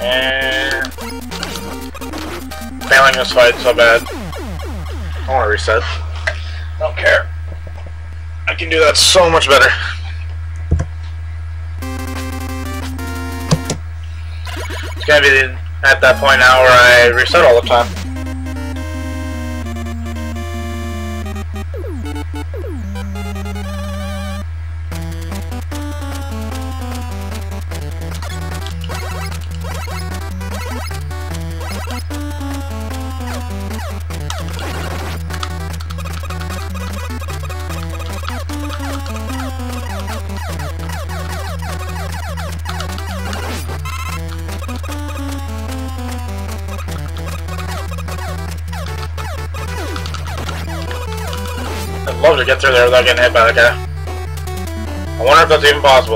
And failing this fight so bad. I want to reset. Don't care. I can do that so much better. It's gonna be at that point now where I reset all the time. I'd love to get through there without getting hit by that guy. I wonder if that's even possible.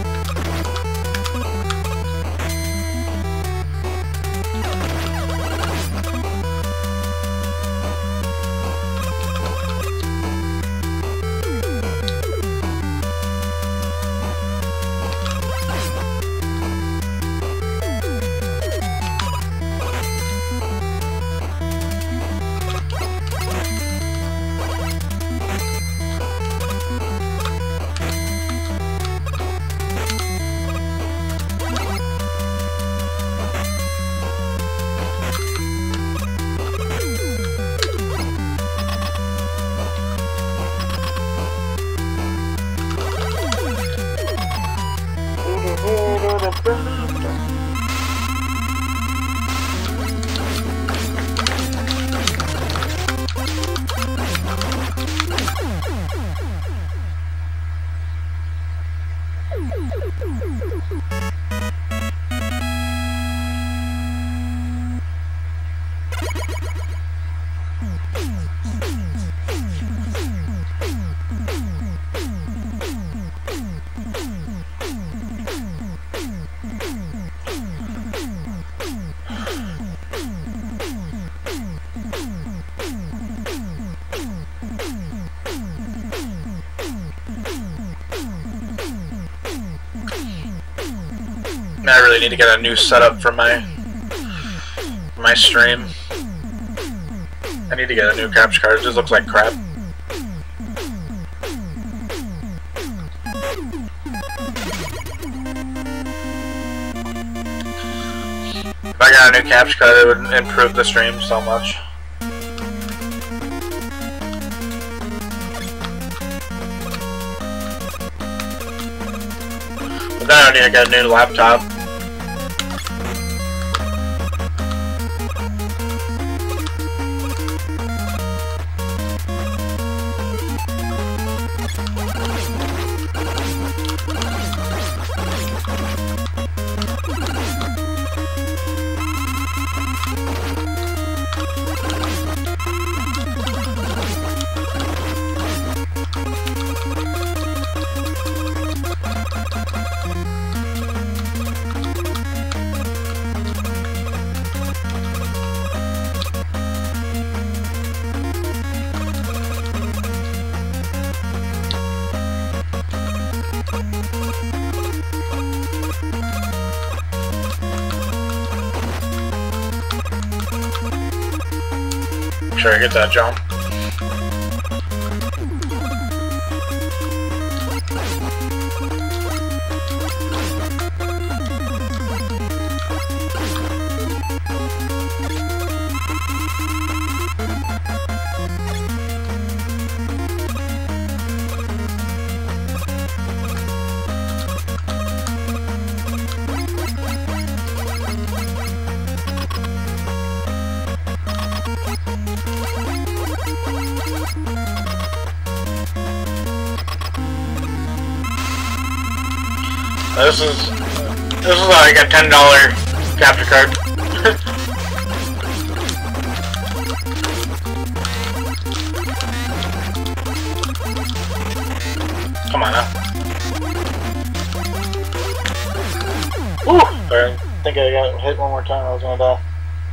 I really need to get a new setup for my stream. I need to get a new capture card. It just looks like crap. If I got a new capture card, it would improve the stream so much. But then I need to get a new laptop. Sure, I get that jump. This is like a $10 capture card. Come on now. Woo! I think I got hit one more time. I was gonna die.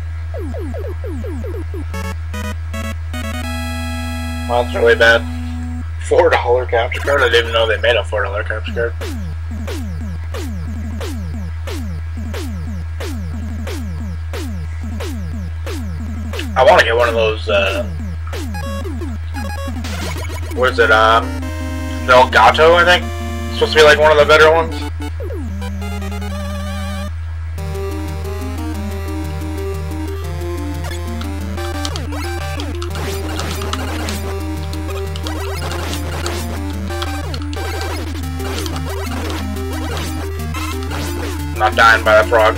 Well, that's really bad. $4 capture card? I didn't even know they made a $4 capture card. I want to get one of those, what is it, Elgato, I think? It's supposed to be like one of the better ones. I'm not dying by that frog.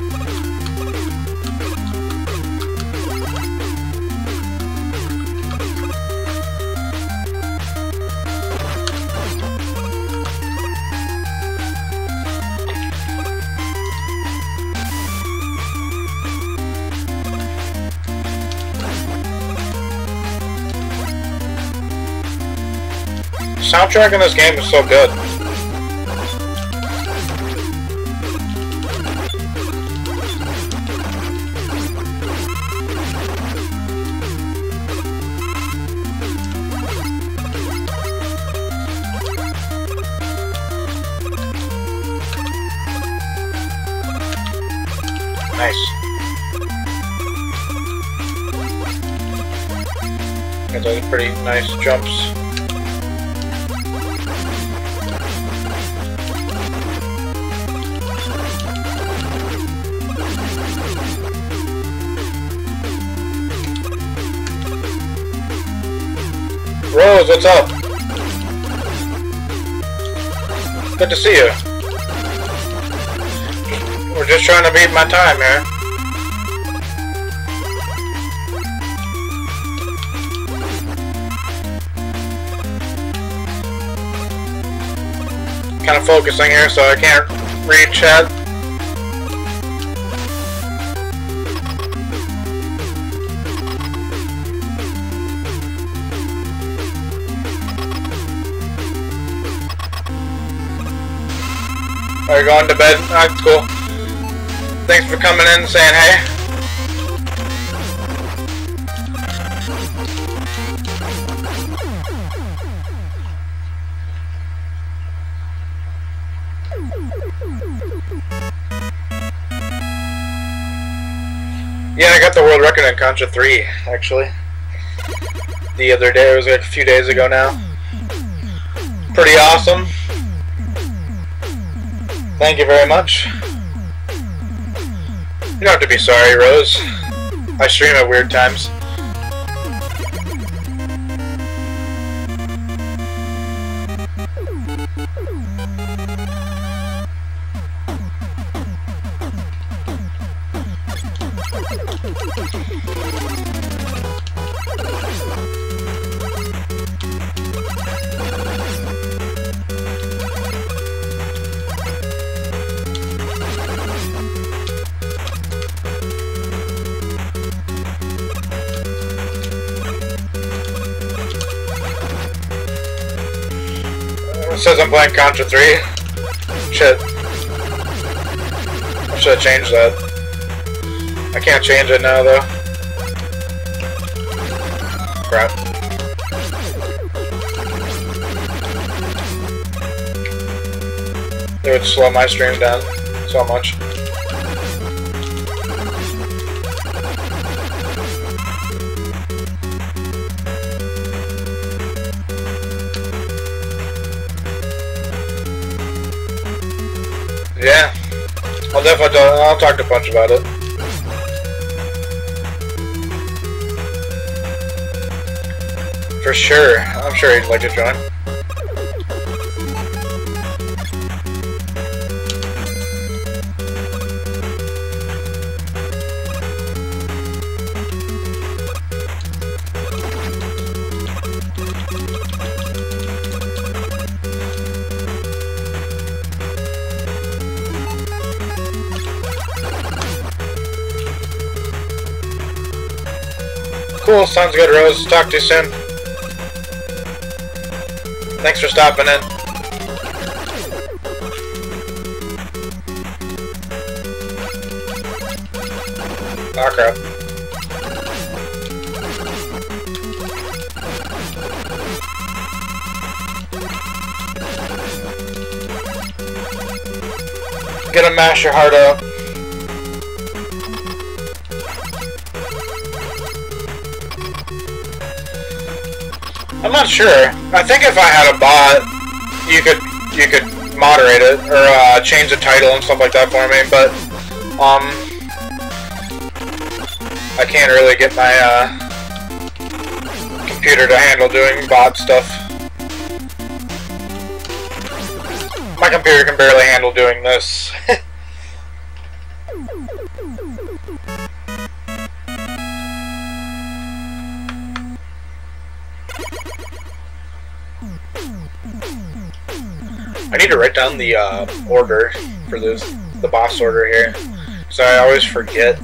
The soundtrack in this game is so good. Nice. Got those pretty nice jumps. Rose, what's up? Good to see you. We're just trying to beat my time here. Kind of focusing here, so I can't read chat. Are you going to bed? Alright, cool. Thanks for coming in and saying hey. Yeah, I got the world record in Contra 3, actually. The other day, it was like a few days ago now. Pretty awesome. Thank you very much. You don't have to be sorry, Rose. I stream at weird times. It says I'm playing Contra 3. Shit. I should have changed that. I can't change it now, though. Crap. It would slow my stream down so much. Yeah, I'll talk to Punch about it. For sure, I'm sure he'd like to join. Cool, sounds good, Rose. Talk to you soon. Thanks for stopping in. Oh crap. Gonna mash your heart out. I'm not sure. I think if I had a bot, you could moderate it or change the title and stuff like that for me. But I can't really get my computer to handle doing bot stuff. My computer can barely handle doing this. I need to write down the order for the boss order here, so I always forget.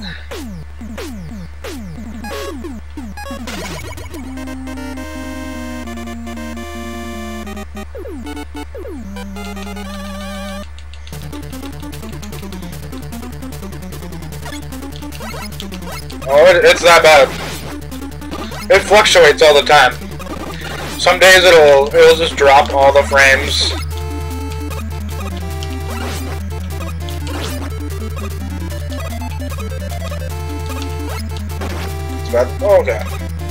Oh, it's that bad. It fluctuates all the time. Some days it'll just drop all the frames. It's bad. Oh, okay.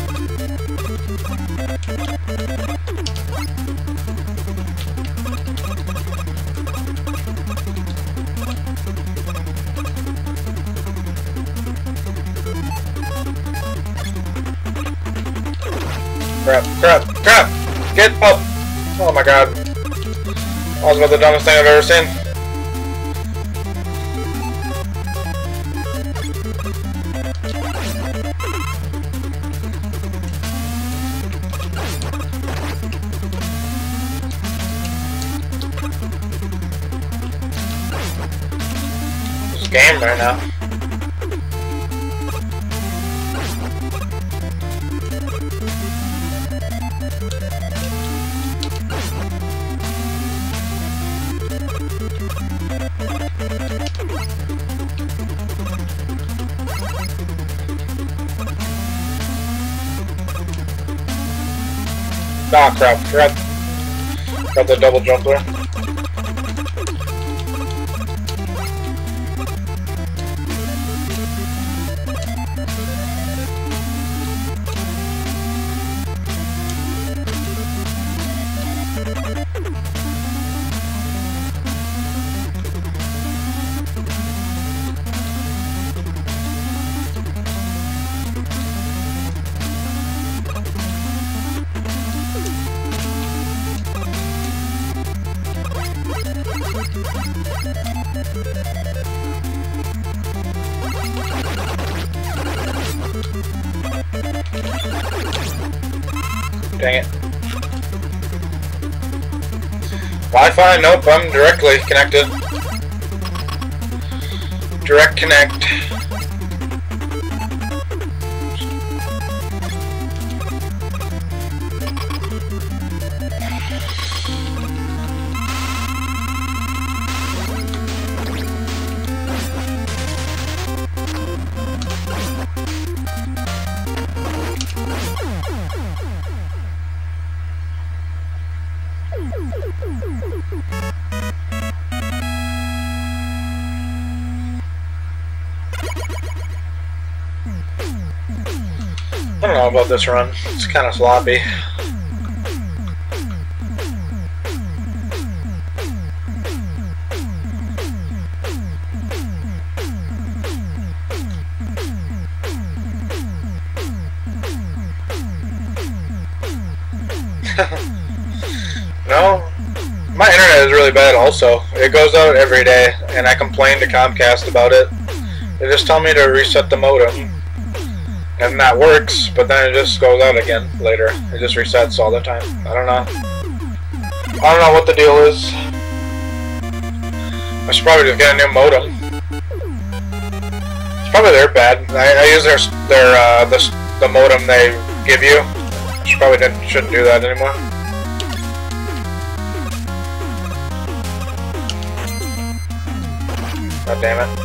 Crap! Get up! Oh my god. That was about the dumbest thing I've ever seen. This game right now. Ah, crap. Got the double jump there. Dang it. Wi-Fi? Nope, I'm directly connected. Direct connect. I don't know about this run. It's kind of sloppy. No, my internet is really bad also. It goes out every day, and I complain to Comcast about it. They just tell me to reset the modem. And that works, but then it just goes out again later. It just resets all the time. I don't know. I don't know what the deal is. I should probably just get a new modem. It's probably their bad. I use the modem they give you. Shouldn't do that anymore. God damn it.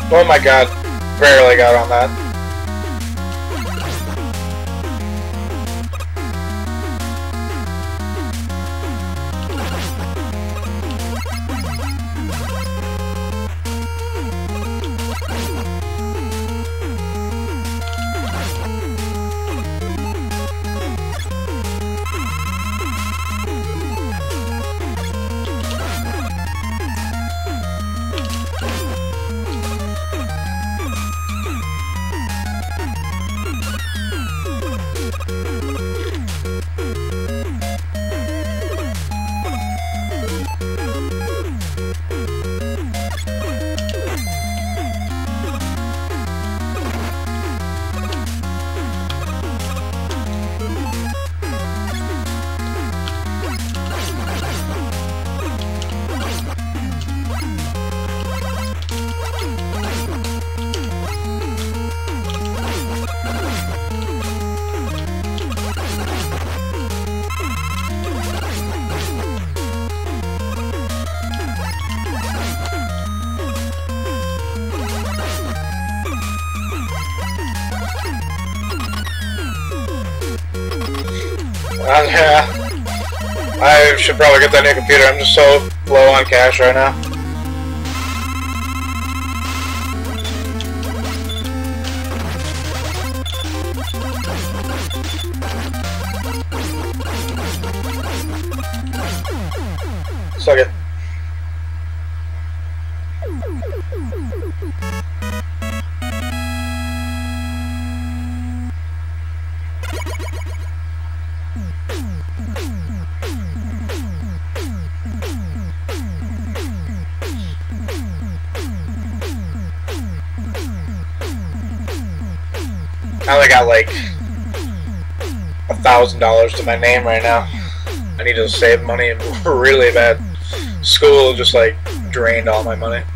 Oh my god. Barely got on that. Yeah, I should probably get that new computer. I'm just so low on cash right now. Suck it. I only got like $1,000 to my name right now. I need to save money really bad. School just like drained all my money.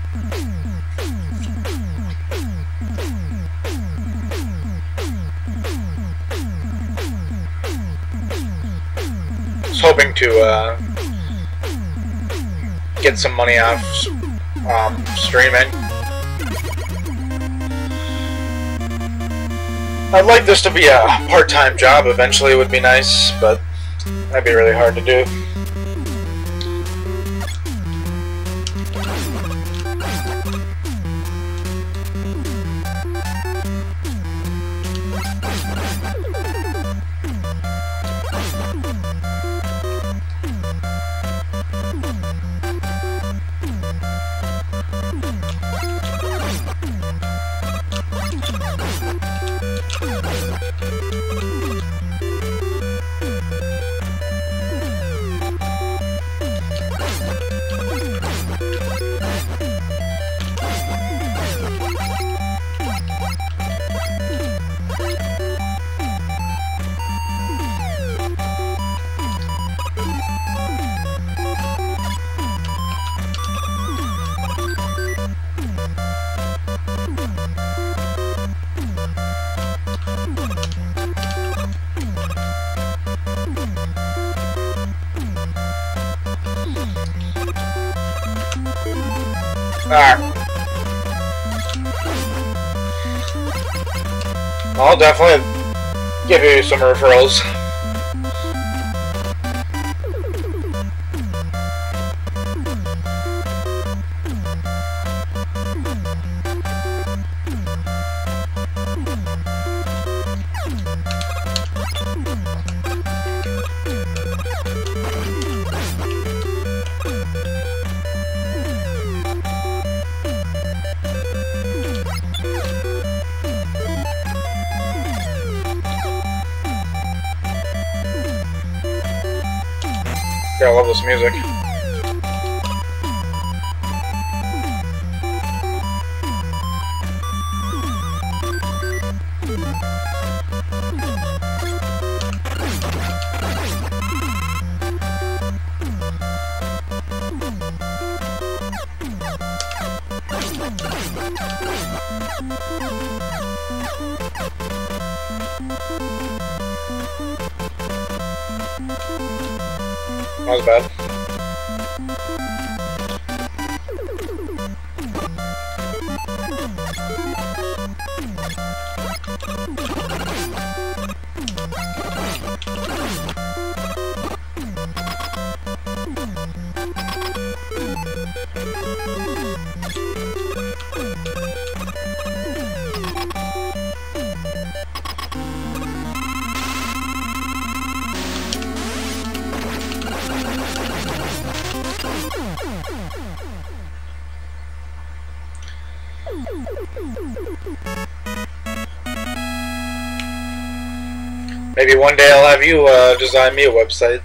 I was hoping to get some money off streaming. I'd like this to be a part-time job eventually, would be nice, but that'd be really hard to do. I'll definitely give you some referrals. Yeah, I love this music. That was bad. Maybe one day I'll have you design me a website.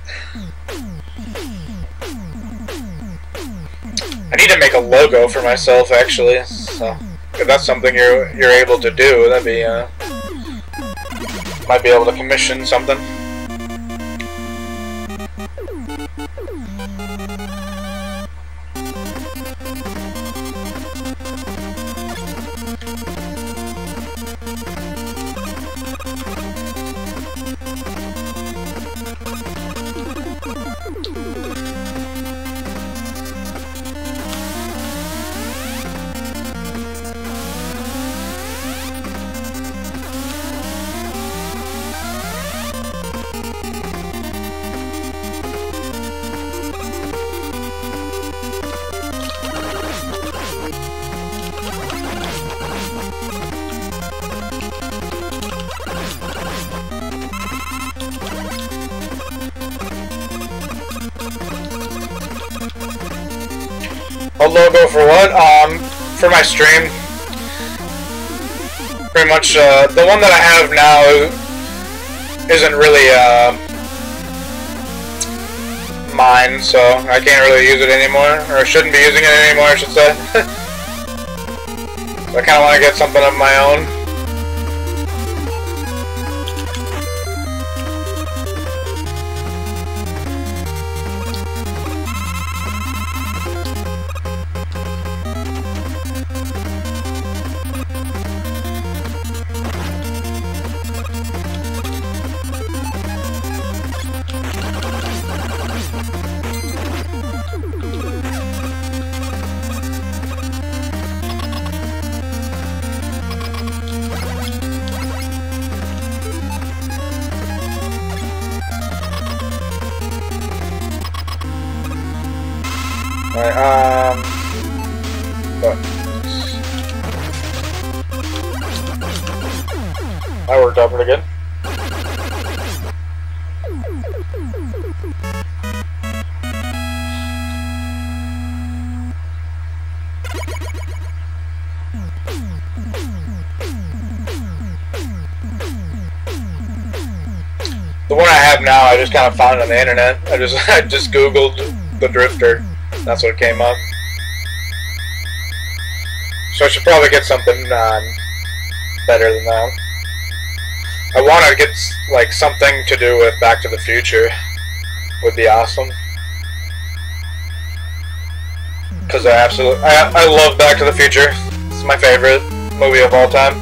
I need to make a logo for myself, actually. So if that's something you're able to do, that'd be might be able to commission something. A logo for what? For my stream. Pretty much, the one that I have now isn't really, mine, so I can't really use it anymore, or shouldn't be using it anymore, I should say. So I kinda wanna get something of my own. Alright, but that worked out pretty good. The one I have now, I just kind of found on the internet. I just googled the Drifter. That's what came up. So I should probably get something better than that. I want to get like something to do with Back to the Future. Would be awesome. Because I love Back to the Future. It's my favorite movie of all time.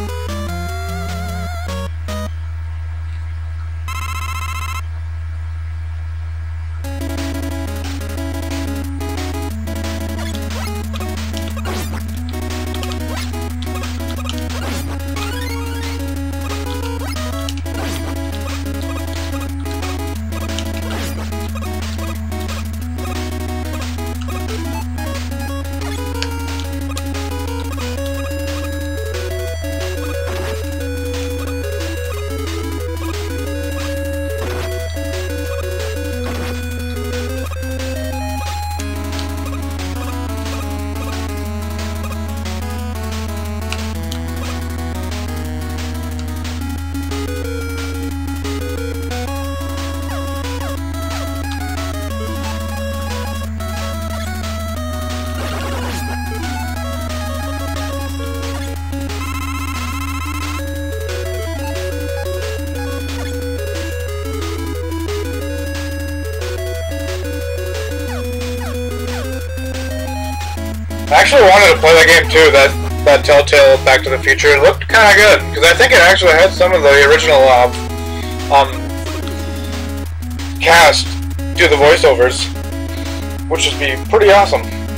I actually wanted to play that game too, that Telltale Back to the Future. It looked kind of good, because I think it actually had some of the original cast do the voiceovers, which would be pretty awesome.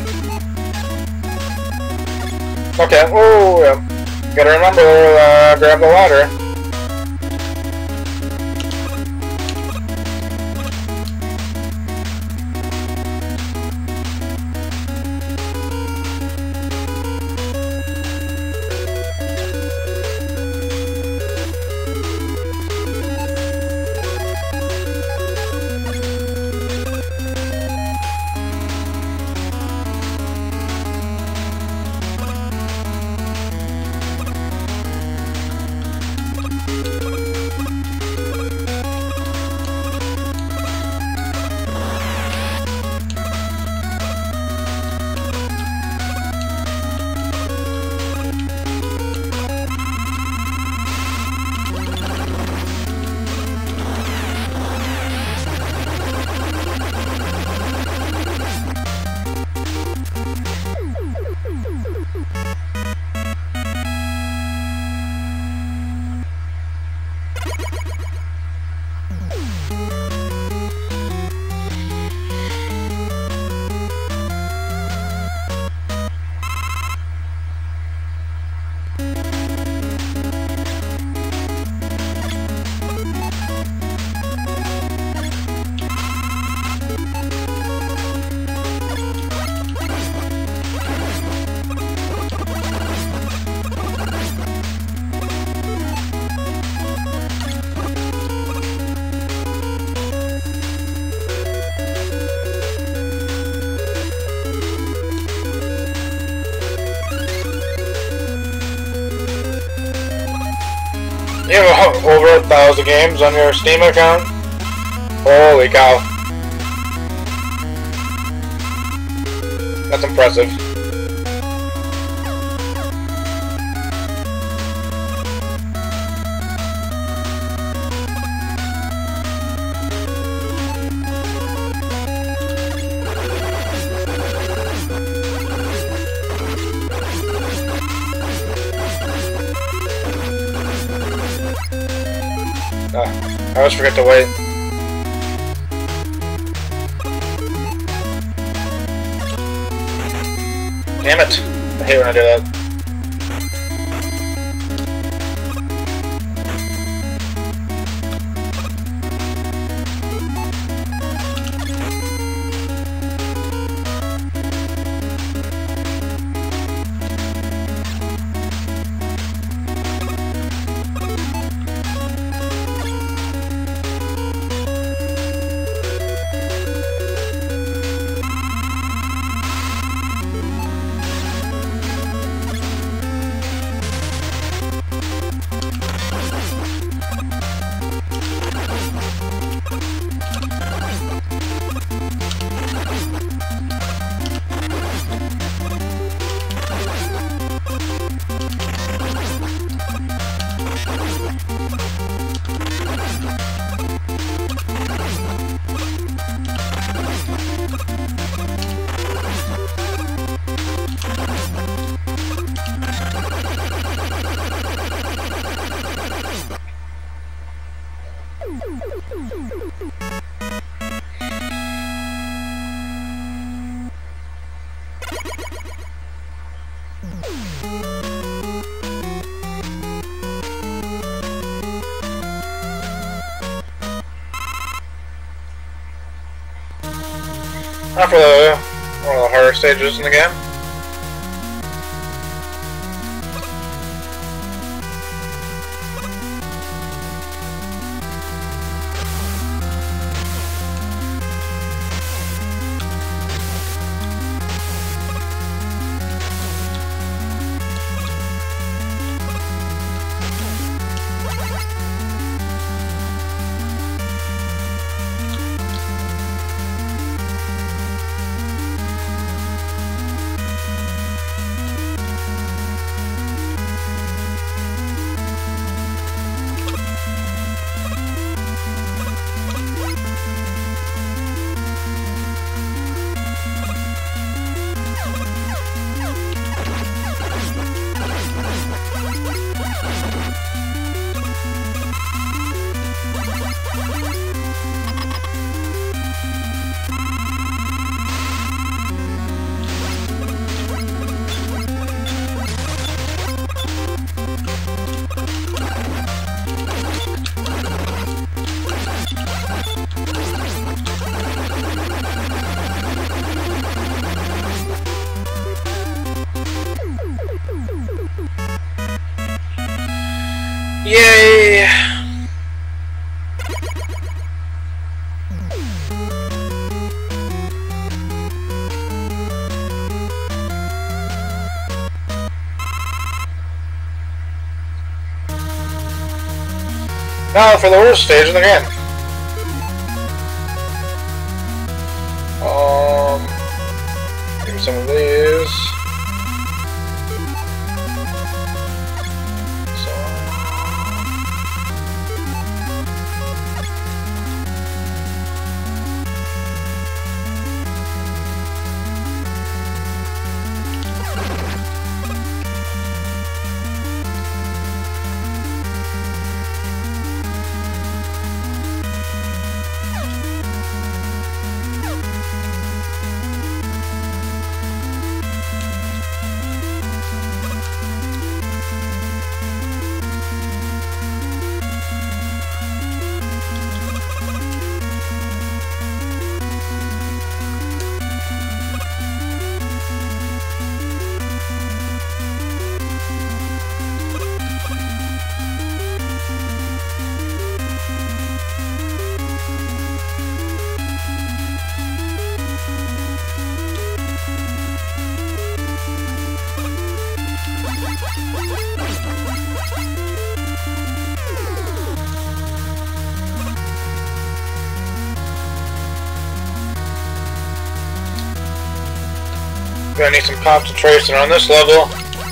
Okay, oh yeah, gotta remember, grab the ladder. You have over 1,000 games on your Steam account? Holy cow. That's impressive. I always forget to wait. Damn it! I hate when I do that. Not for one of the harder stages in the game. Yay! Now for the worst stage in the game. Give me some of these. Gonna need some concentration on this level.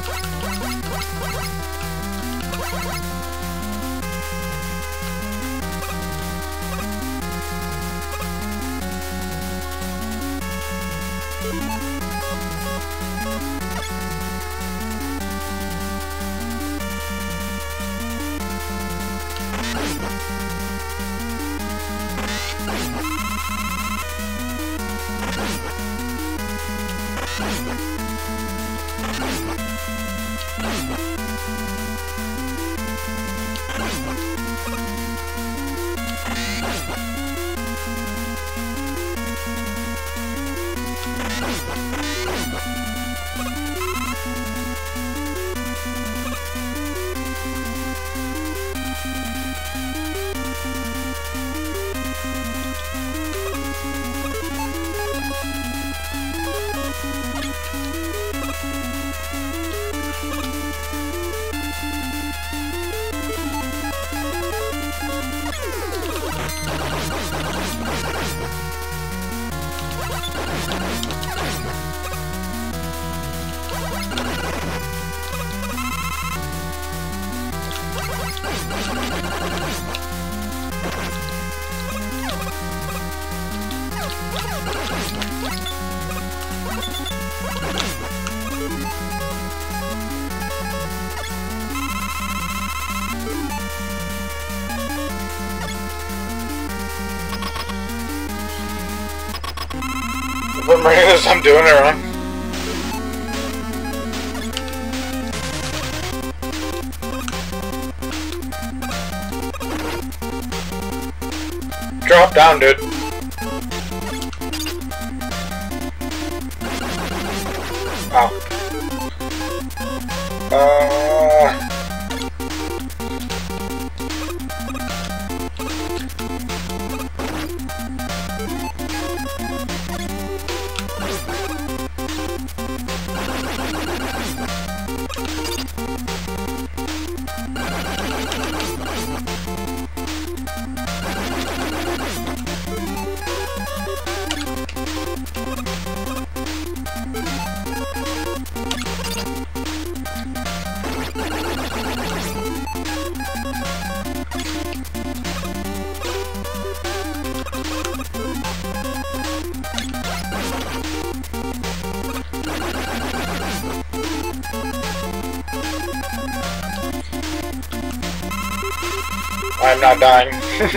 I'm doing it wrong. Drop down, dude. Ow. I'm not dying.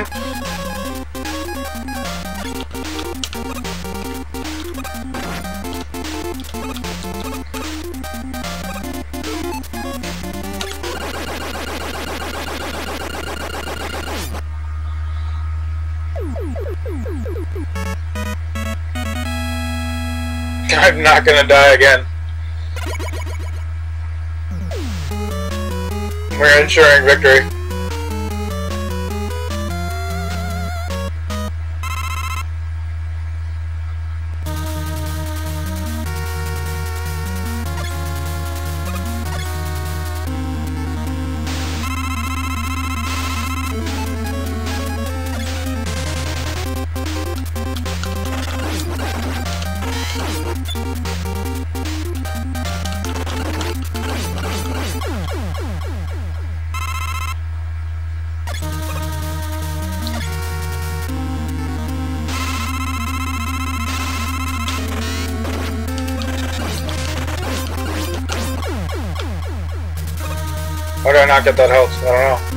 I'm not gonna die again. We're ensuring victory. Why did I not get that health? I don't know.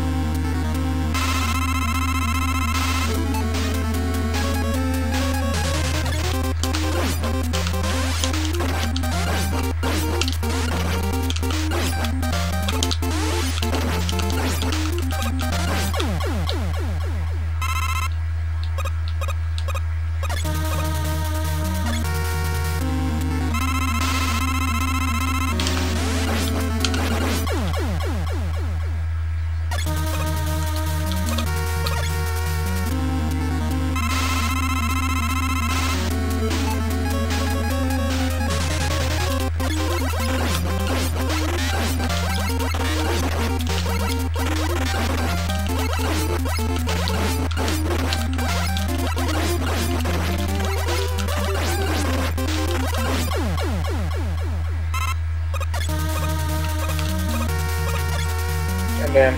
Damn.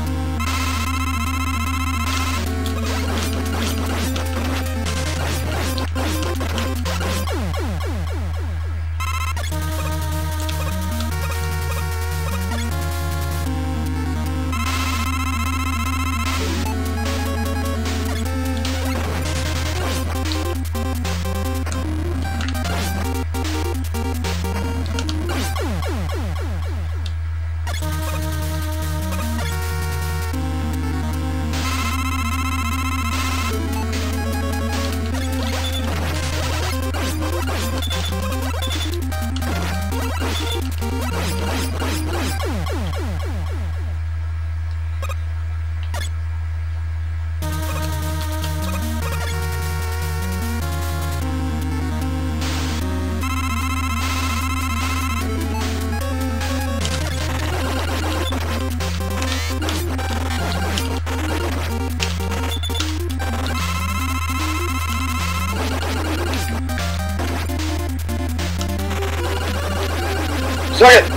Suck it!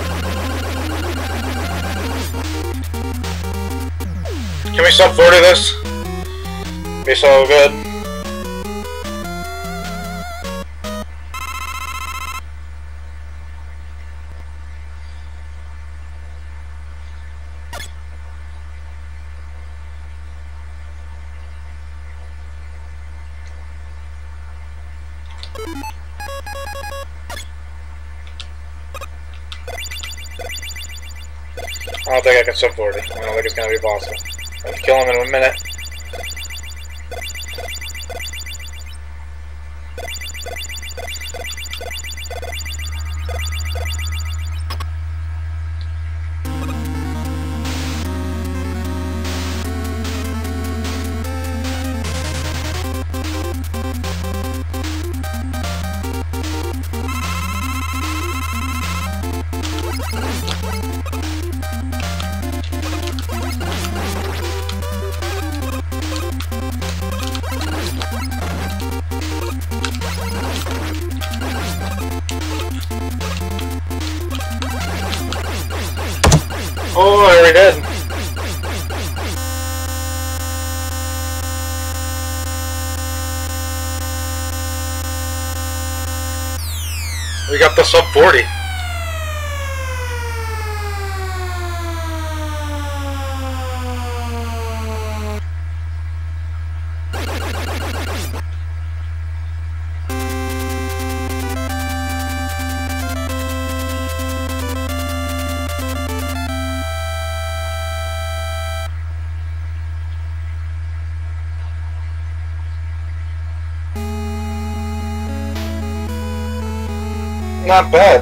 Can we sub 40 this? Be so good. I don't think I can sub 40. I don't think it's gonna be possible. I'll kill him in a minute. Oh, I already did. We got the sub 40. Not bad.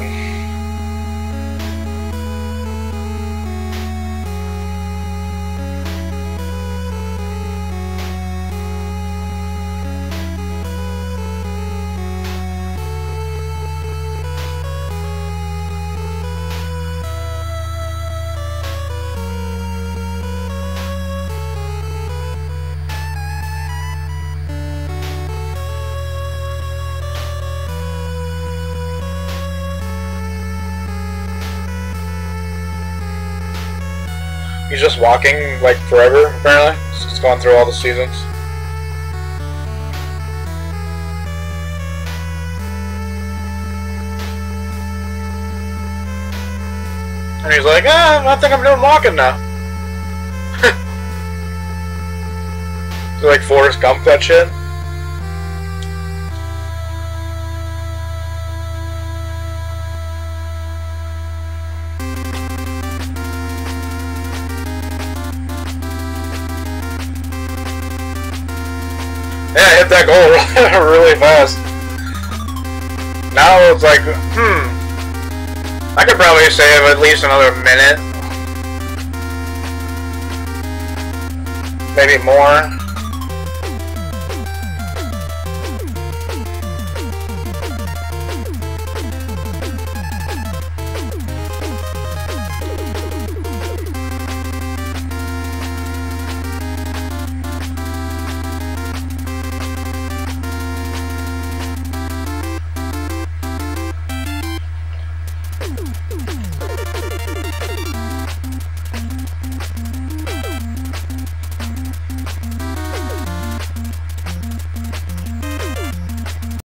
He's just walking, like, forever, apparently. He's going through all the seasons. And he's like, I think I'm doing walking now. So, like, Forrest Gump that shit. Yeah, I hit that goal really fast. Now it's like, I could probably save at least another minute. Maybe more.